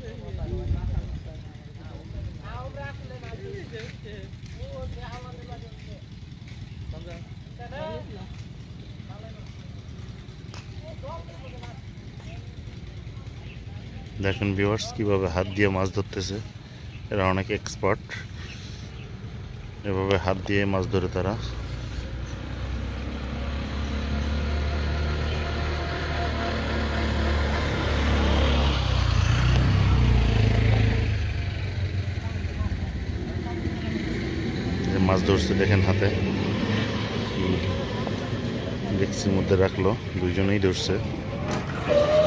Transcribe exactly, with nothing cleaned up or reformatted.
দেখেন ভিউয়ার্স কিভাবে হাত দিয়ে মাছ ধরতেছে, এরা অনেক এক্সপার্ট, এভাবে হাত দিয়ে মাছ ধরে তারা। মাছ ধরছে দেখেন হাতে ডেক্সির মধ্যে রাখলো, দুইজনেই ধরছে।